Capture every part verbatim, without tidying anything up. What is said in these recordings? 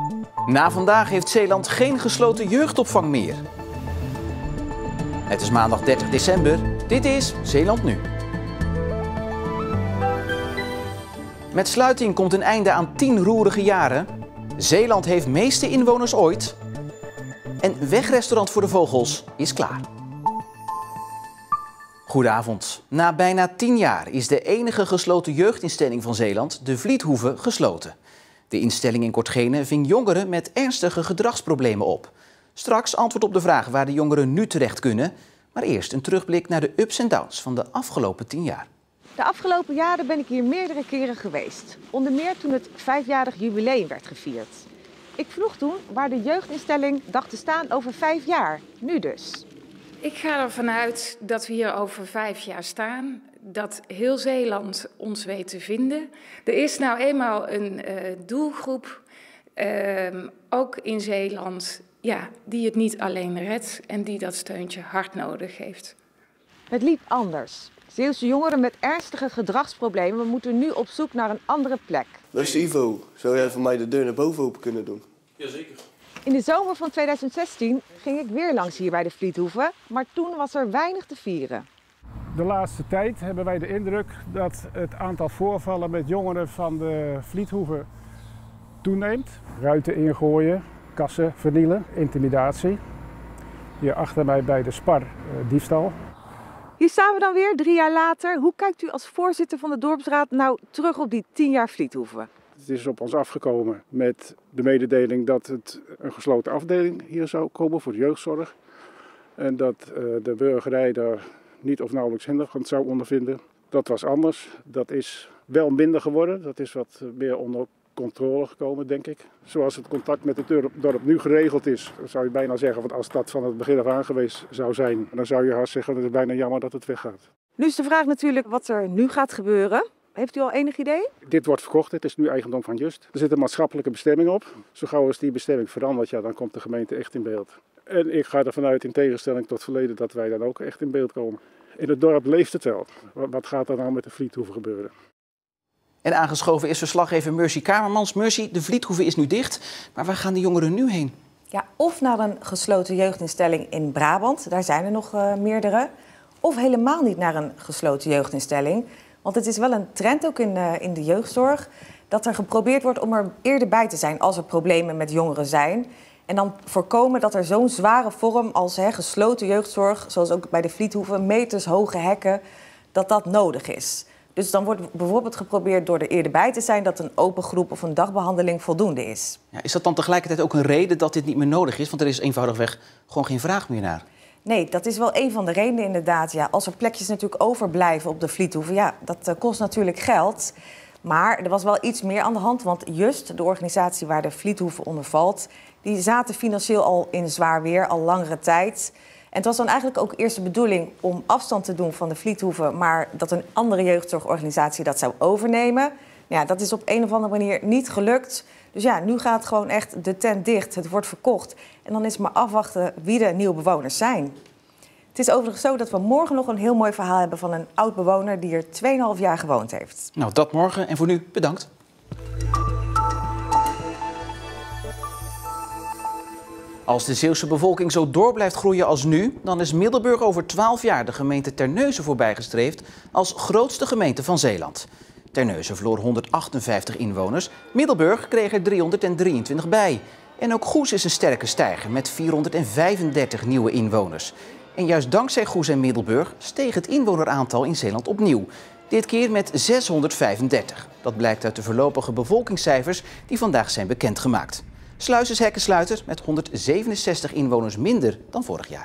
Na vandaag heeft Zeeland geen gesloten jeugdopvang meer. Het is maandag dertig december. Dit is Zeeland Nu. Met sluiting komt een einde aan tien roerige jaren. Zeeland heeft meeste inwoners ooit. En wegrestaurant voor de vogels is klaar. Goedenavond. Na bijna tien jaar is de enige gesloten jeugdinstelling van Zeeland, de Vliethoeve, gesloten. De instelling in Kortgene ving jongeren met ernstige gedragsproblemen op. Straks antwoord op de vraag waar de jongeren nu terecht kunnen. Maar eerst een terugblik naar de ups en downs van de afgelopen tien jaar. De afgelopen jaren ben ik hier meerdere keren geweest. Onder meer toen het vijfjarig jubileum werd gevierd. Ik vroeg toen waar de jeugdinstelling dacht te staan over vijf jaar. Nu dus. Ik ga ervan uit dat we hier over vijf jaar staan. Dat heel Zeeland ons weet te vinden. Er is nou eenmaal een uh, doelgroep, uh, ook in Zeeland, ja, die het niet alleen redt en die dat steuntje hard nodig heeft. Het liep anders. Zeeuwse jongeren met ernstige gedragsproblemen moeten nu op zoek naar een andere plek. Luister Ivo, zou jij voor mij de deur naar boven open kunnen doen? Jazeker. In de zomer van tweeduizend zestien ging ik weer langs hier bij de Vliethoeve, maar toen was er weinig te vieren. De laatste tijd hebben wij de indruk dat het aantal voorvallen met jongeren van de Vliethoeve toeneemt. Ruiten ingooien, kassen vernielen, intimidatie. Hier achter mij bij de Spar, diefstal. Hier staan we dan weer, drie jaar later. Hoe kijkt u als voorzitter van de dorpsraad nou terug op die tien jaar Vliethoeve? Het is op ons afgekomen met de mededeling dat het een gesloten afdeling hier zou komen voor de jeugdzorg. En dat uh, de burgerij daar niet of nauwelijks hinderend zou ondervinden. Dat was anders. Dat is wel minder geworden. Dat is wat meer onder controle gekomen, denk ik. Zoals het contact met het dorp nu geregeld is, zou je bijna zeggen, want als dat van het begin af aan geweest zou zijn, dan zou je haast zeggen, het is bijna jammer dat het weggaat. Nu is de vraag natuurlijk wat er nu gaat gebeuren. Heeft u al enig idee? Dit wordt verkocht, het is nu eigendom van Just. Er zit een maatschappelijke bestemming op. Zo gauw als die bestemming verandert, ja, dan komt de gemeente echt in beeld. En ik ga ervan uit, in tegenstelling tot het verleden, dat wij dan ook echt in beeld komen. In het dorp leeft het wel. Wat gaat er nou met de Vliethoeve gebeuren? En aangeschoven is verslaggever Mercy Kamermans. Mercy, de Vliethoeve is nu dicht, maar waar gaan de jongeren nu heen? Ja, of naar een gesloten jeugdinstelling in Brabant, daar zijn er nog uh, meerdere. Of helemaal niet naar een gesloten jeugdinstelling. Want het is wel een trend ook in, uh, in de jeugdzorg dat er geprobeerd wordt om er eerder bij te zijn als er problemen met jongeren zijn. En dan voorkomen dat er zo'n zware vorm als hè, gesloten jeugdzorg, zoals ook bij de Vliethoeve, metershoge hekken, dat dat nodig is. Dus dan wordt bijvoorbeeld geprobeerd door er eerder bij te zijn dat een open groep of een dagbehandeling voldoende is. Ja, is dat dan tegelijkertijd ook een reden dat dit niet meer nodig is? Want er is eenvoudigweg gewoon geen vraag meer naar. Nee, dat is wel een van de redenen inderdaad. Ja, als er plekjes natuurlijk overblijven op de Vliethoeve, ja, dat uh, kost natuurlijk geld. Maar er was wel iets meer aan de hand, want Just, de organisatie waar de Vliethoeve onder valt, die zaten financieel al in zwaar weer, al langere tijd. En het was dan eigenlijk ook eerst de bedoeling om afstand te doen van de Vliethoeve, maar dat een andere jeugdzorgorganisatie dat zou overnemen. Ja, dat is op een of andere manier niet gelukt. Dus ja, nu gaat gewoon echt de tent dicht, het wordt verkocht. En dan is het maar afwachten wie de nieuwe bewoners zijn. Het is overigens zo dat we morgen nog een heel mooi verhaal hebben van een oud-bewoner die er twee komma vijf jaar gewoond heeft. Nou, dat morgen en voor nu bedankt. Als de Zeeuwse bevolking zo door blijft groeien als nu, dan is Middelburg over twaalf jaar de gemeente Terneuzen voorbijgestreefd als grootste gemeente van Zeeland. Terneuzen verloor honderdachtenvijftig inwoners, Middelburg kreeg er driehonderddrieëntwintig bij. En ook Goes is een sterke stijger met vierhonderdvijfendertig nieuwe inwoners. En juist dankzij Goes en Middelburg steeg het inwoneraantal in Zeeland opnieuw. Dit keer met zeshonderdvijfendertig. Dat blijkt uit de voorlopige bevolkingscijfers die vandaag zijn bekendgemaakt. Sluis is hekkensluiter met honderdzevenenzestig inwoners minder dan vorig jaar.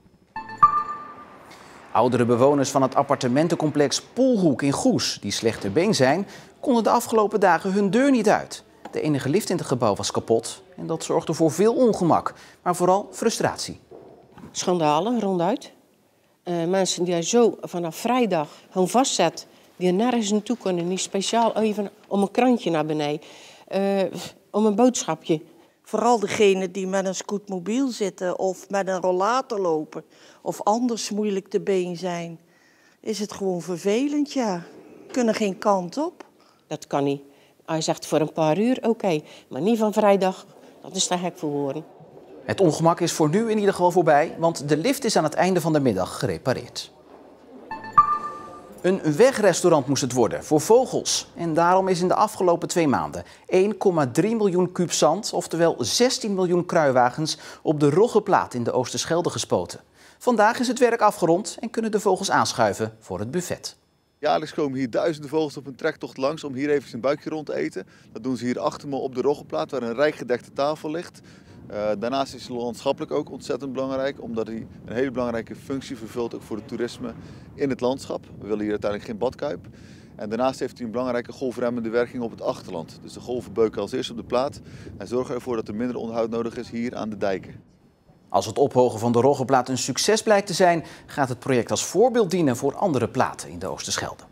Oudere bewoners van het appartementencomplex Poelhoek in Goes, die slecht ter been zijn, konden de afgelopen dagen hun deur niet uit. De enige lift in het gebouw was kapot en dat zorgde voor veel ongemak, maar vooral frustratie. Schandalen ronduit. Uh, mensen die zo vanaf vrijdag gewoon vastzet, die er nergens naartoe kunnen, niet speciaal even om een krantje naar beneden, uh, om een boodschapje. Vooral degenen die met een scootmobiel zitten of met een rollator lopen of anders moeilijk te been zijn, is het gewoon vervelend, ja. Kunnen geen kant op. Dat kan niet. Hij zegt voor een paar uur, oké, okay, maar niet van vrijdag Dat is te gek voor woorden. Het ongemak is voor nu in ieder geval voorbij, want de lift is aan het einde van de middag gerepareerd. Een wegrestaurant moest het worden voor vogels. En daarom is in de afgelopen twee maanden één komma drie miljoen kuub zand, oftewel zestien miljoen kruiwagens, op de Roggeplaat in de Oosterschelde gespoten. Vandaag is het werk afgerond en kunnen de vogels aanschuiven voor het buffet. Jaarlijks komen hier duizenden vogels op een trektocht langs om hier even zijn buikje rond te eten. Dat doen ze hier achter me op de Roggeplaat, waar een rijk gedekte tafel ligt. Uh, daarnaast is het landschappelijk ook ontzettend belangrijk, omdat hij een hele belangrijke functie vervult ook voor het toerisme in het landschap. We willen hier uiteindelijk geen badkuip. En daarnaast heeft hij een belangrijke golfremmende werking op het achterland. Dus de golven beuken als eerst op de plaat en zorgen ervoor dat er minder onderhoud nodig is hier aan de dijken. Als het ophogen van de Roggeplaat een succes blijkt te zijn, gaat het project als voorbeeld dienen voor andere platen in de Oosterschelde.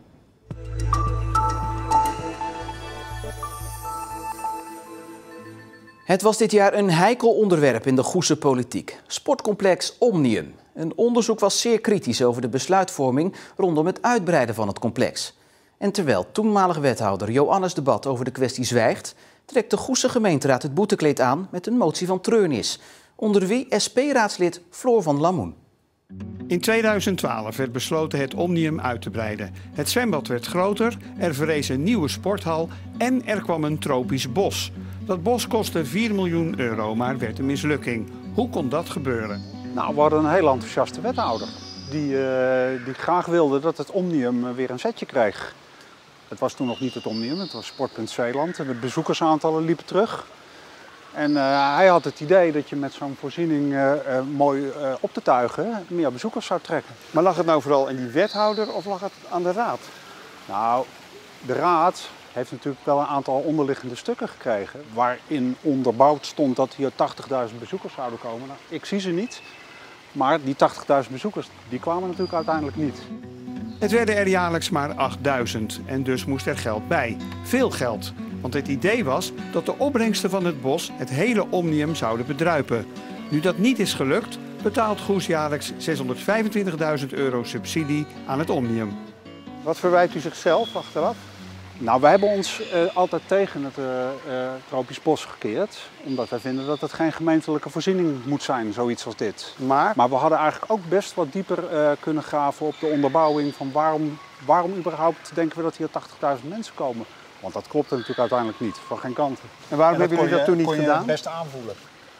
Het was dit jaar een heikel onderwerp in de Goese politiek. Sportcomplex Omnium. Een onderzoek was zeer kritisch over de besluitvorming rondom het uitbreiden van het complex. En terwijl toenmalig wethouder Joannes de Bat over de kwestie zwijgt, trekt de Goese gemeenteraad het boetekleed aan met een motie van treurnis. Onder wie S P-raadslid Floor van Lamoen. In tweeduizend twaalf werd besloten het Omnium uit te breiden. Het zwembad werd groter, er verrees een nieuwe sporthal en er kwam een tropisch bos. Dat bos kostte vier miljoen euro, maar werd een mislukking. Hoe kon dat gebeuren? Nou, we hadden een heel enthousiaste wethouder die, uh, die graag wilde dat het Omnium weer een zetje kreeg. Het was toen nog niet het Omnium, het was Sportpunt Zeeland en de bezoekersaantallen liepen terug. En uh, hij had het idee dat je met zo'n voorziening uh, uh, mooi uh, op te tuigen meer bezoekers zou trekken. Maar lag het nou vooral in die wethouder of lag het aan de raad? Nou, de raad heeft natuurlijk wel een aantal onderliggende stukken gekregen waarin onderbouwd stond dat hier tachtigduizend bezoekers zouden komen. Nou, ik zie ze niet, maar die tachtigduizend bezoekers die kwamen natuurlijk uiteindelijk niet. Het werden er jaarlijks maar achtduizend en dus moest er geld bij. Veel geld. Want het idee was dat de opbrengsten van het bos het hele Omnium zouden bedruipen. Nu dat niet is gelukt, betaalt Goes jaarlijks zeshonderdvijfentwintigduizend euro subsidie aan het Omnium. Wat verwijt u zichzelf achteraf? Nou, wij hebben ons uh, altijd tegen het uh, uh, tropisch bos gekeerd. Omdat wij vinden dat het geen gemeentelijke voorziening moet zijn, zoiets als dit. Maar, maar we hadden eigenlijk ook best wat dieper uh, kunnen graven op de onderbouwing van waarom, waarom überhaupt denken we dat hier tachtigduizend mensen komen. Want dat klopt natuurlijk uiteindelijk niet, van geen kanten. En waarom hebben jullie dat toen niet kon je gedaan? het best aanvoelen?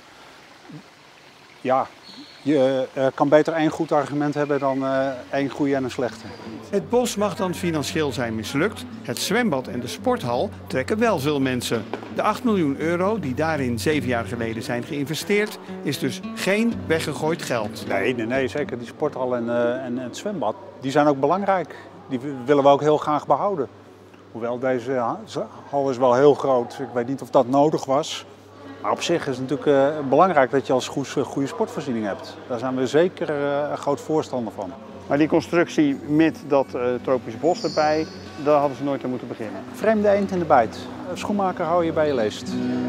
Ja, je uh, kan beter één goed argument hebben dan uh, één goede en een slechte. Het bos mag dan financieel zijn mislukt. Het zwembad en de sporthal trekken wel veel mensen. De acht miljoen euro die daarin zeven jaar geleden zijn geïnvesteerd, is dus geen weggegooid geld. Nee, nee, nee zeker. Die sporthal en, uh, en het zwembad, die zijn ook belangrijk. Die willen we ook heel graag behouden. Hoewel deze hal is wel heel groot, ik weet niet of dat nodig was. Maar op zich is het natuurlijk uh, belangrijk dat je als Goes een goede sportvoorziening hebt. Daar zijn we zeker uh, een groot voorstander van. Maar die constructie met dat uh, tropisch bos erbij, daar hadden ze nooit aan moeten beginnen. Vreemde eend in de bijt. Schoenmaker hou je bij je leest.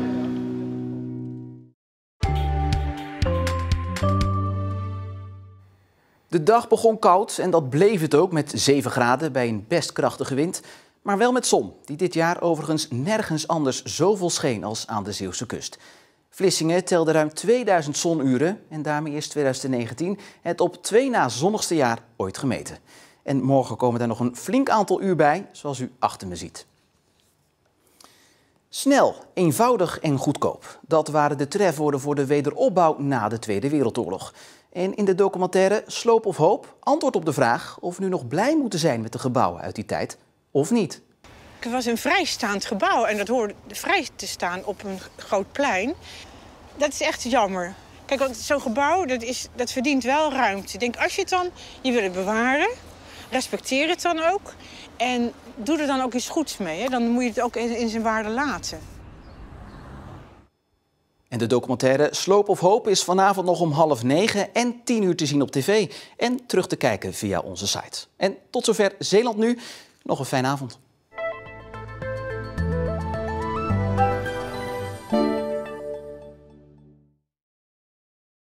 De dag begon koud en dat bleef het ook met zeven graden bij een best krachtige wind. Maar wel met zon, die dit jaar overigens nergens anders zoveel scheen als aan de Zeeuwse kust. Vlissingen telde ruim tweeduizend zonuren en daarmee is tweeduizend negentien het op twee na zonnigste jaar ooit gemeten. En morgen komen daar nog een flink aantal uur bij, zoals u achter me ziet. Snel, eenvoudig en goedkoop. Dat waren de trefwoorden voor de wederopbouw na de Tweede Wereldoorlog. En in de documentaire Sloop of Hoop antwoord op de vraag of we nu nog blij moeten zijn met de gebouwen uit die tijd of niet. Het was een vrijstaand gebouw en dat hoorde vrij te staan op een groot plein. Dat is echt jammer. Kijk, want zo'n gebouw dat is, dat verdient wel ruimte. Ik denk, als je het dan, je wil het bewaren, respecteer het dan ook. En doe er dan ook iets goeds mee. Hè? Dan moet je het ook in, in zijn waarde laten. En de documentaire Sloop of Hoop is vanavond nog om half negen en tien uur te zien op tv. En terug te kijken via onze site. En tot zover Zeeland Nu. Nog een fijne avond.